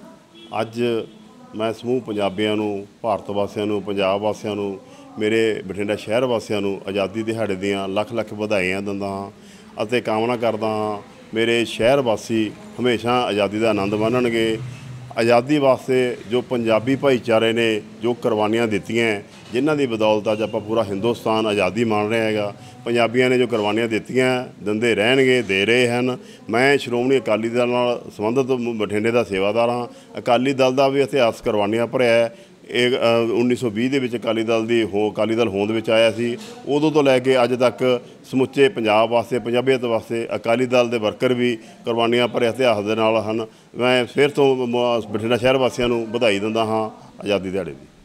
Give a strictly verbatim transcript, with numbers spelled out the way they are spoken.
ਅੱਜ मैं समूह पंजाबियों नूं, भारत वासियों नूं, पंजाब वासियों नूं, मेरे बठिंडा शहर वासियों नूं आज़ादी दिहाड़े दीआं लख लख वधाइयां दिंदा हां अते कामना करदा हां मेरे शहर वासी हमेशा आज़ादी का आनंद माणनगे। आज़ादी वास्ते जो पंजाबी भाईचारे ने जो कुरबानियां दित्तियां, जिन्हां दी बदौलत अज आपां पूरा हिंदुस्तान आज़ादी मान रहा हैगा। पंजाबियों ने जो कुरबानियां दित्तियां दिंदे रहणगे, दे रहे हैं। मैं श्रोमणी अकाली दल नाल संबंधित बठिंडे का सेवादार हाँ। अकाली दल का भी इतिहास कुरबानियां भरिया है। ਇਹ उन्नी सौ बीस ਦੇ ਵਿੱਚ ਅਕਾਲੀ ਦਲ ਦੀ ਹੋ ਅਕਾਲੀ ਦਲ ਹੋਂਦ ਵਿੱਚ ਆਇਆ ਸੀ। ਉਦੋਂ ਤੋਂ ਲੈ ਕੇ ਅੱਜ ਤੱਕ ਸਮੁੱਚੇ ਪੰਜਾਬ ਵਾਸਤੇ, ਪੰਜਾਬੀਅਤ ਵਾਸਤੇ ਅਕਾਲੀ ਦਲ ਦੇ ਵਰਕਰ ਵੀ ਕੁਰਬਾਨੀਆਂ ਭਰੇ ਇਤਿਹਾਸ ਦੇ ਨਾਲ ਹਨ। ਮੈਂ ਫਿਰ ਤੋਂ ਬਠਿੰਡਾ ਸ਼ਹਿਰ ਵਾਸੀਆਂ ਨੂੰ ਵਧਾਈ ਦਿੰਦਾ ਹਾਂ ਆਜ਼ਾਦੀ ਦਿਹਾੜੇ ਦੀ।